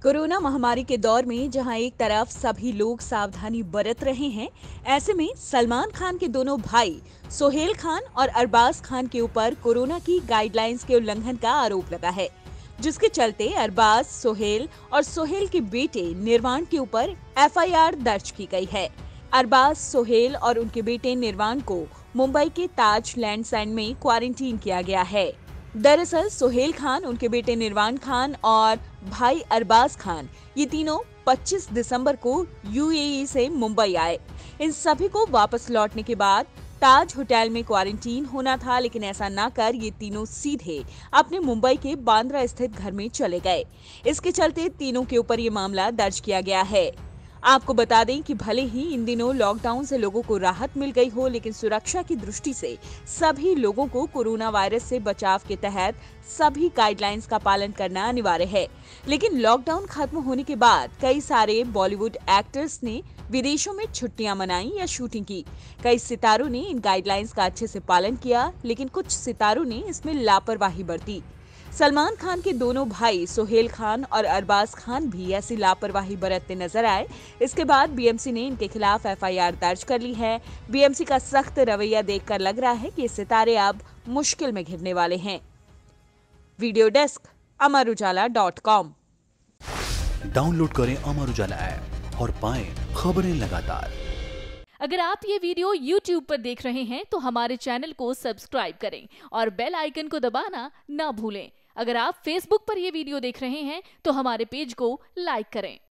Corona महामारी के दौर में जहां एक तरफ सभी लोग सावधानी बरत रहे हैं, ऐसे में सलमान खान के दोनों भाई सोहेल खान और अरबाज खान के ऊपर कोरोना की गाइडलाइंस के उल्लंघन का आरोप लगा है, जिसके चलते अरबाज, सोहेल और सोहेल के बेटे निर्वाण के ऊपर एफआईआर दर्ज की गई है। अरबाज, सोहेल और उनके बेटे निर्वाण को मुंबई के ताज लैंड्स एंड में क्वारंटीन किया गया है। दरअसल सोहेल खान, उनके बेटे निर्वाण खान और भाई अरबाज खान, ये तीनों 25 दिसंबर को यूएई से मुंबई आए। इन सभी को वापस लौटने के बाद ताज होटल में क्वारंटीन होना था, लेकिन ऐसा ना कर ये तीनों सीधे अपने मुंबई के बांद्रा स्थित घर में चले गए। इसके चलते तीनों के ऊपर ये मामला दर्ज किया गया है। आपको बता दें कि भले ही इन दिनों लॉकडाउन से लोगों को राहत मिल गई हो, लेकिन सुरक्षा की दृष्टि से सभी लोगों को कोरोना वायरस से बचाव के तहत सभी गाइडलाइंस का पालन करना अनिवार्य है। लेकिन लॉकडाउन खत्म होने के बाद कई सारे बॉलीवुड एक्टर्स ने विदेशों में छुट्टियां मनाई या शूटिंग की। कई सितारों ने इन गाइडलाइंस का अच्छे से पालन किया, लेकिन कुछ सितारों ने इसमें लापरवाही बरती। सलमान खान के दोनों भाई सोहेल खान और अरबाज खान भी ऐसी लापरवाही बरतते नजर आए। इसके बाद बीएमसी ने इनके खिलाफ एफआईआर दर्ज कर ली है। बीएमसी का सख्त रवैया देखकर लग रहा है कि ये सितारे अब मुश्किल में घिरने वाले हैं। Video desk amarujala.com। डाउनलोड करें अमर उजाला ऐप और पाएं खबरें लगातार। अगर आप ये वीडियो YouTube पर देख रहे हैं तो हमारे चैनल को सब्सक्राइब करें और बेल आइकन को दबाना ना भूलें। अगर आप Facebook पर ये वीडियो देख रहे हैं तो हमारे पेज को लाइक करें।